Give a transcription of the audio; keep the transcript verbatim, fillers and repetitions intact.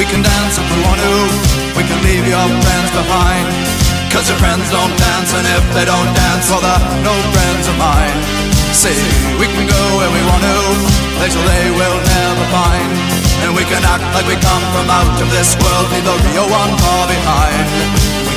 can dance if we want to. We can leave your friends behind, 'cause your friends don't dance, and if they don't dance, well, they're no friends of mine. See, we can go where we want to, places they will never find, and we can act like we come from out of this world, leave the real one far behind.